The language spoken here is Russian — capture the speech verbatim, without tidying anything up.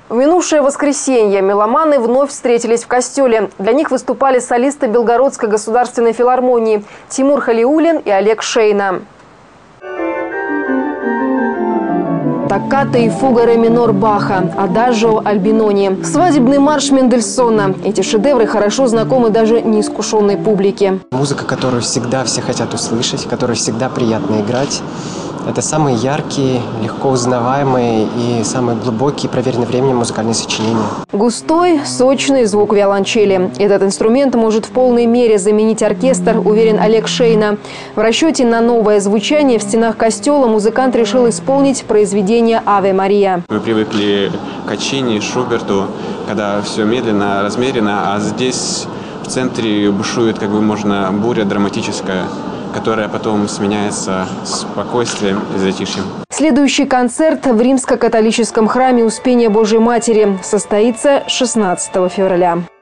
В минувшее воскресенье меломаны вновь встретились в костеле. Для них выступали солисты Белгородской государственной филармонии Тимур Халиуллин и Олег Шейна. Токкато и фуга ре минор Баха, Адажио Альбинони, свадебный марш Мендельсона. Эти шедевры хорошо знакомы даже неискушенной публике. Музыка, которую всегда все хотят услышать, которую всегда приятно играть. Это самые яркие, легко узнаваемые и самые глубокие, проверенные временем музыкальные сочинения. Густой, сочный звук виолончели. Этот инструмент может в полной мере заменить оркестр, уверен Олег Шейна. В расчете на новое звучание в стенах костела музыкант решил исполнить произведение «Аве Мария». Мы привыкли к Качини, Шуберту, когда все медленно, размеренно, а здесь в центре бушует, как бы можно, буря драматическая, которая потом сменяется спокойствием и затишьем. Следующий концерт в Римско-католическом храме Успения Божьей Матери состоится шестнадцатого февраля.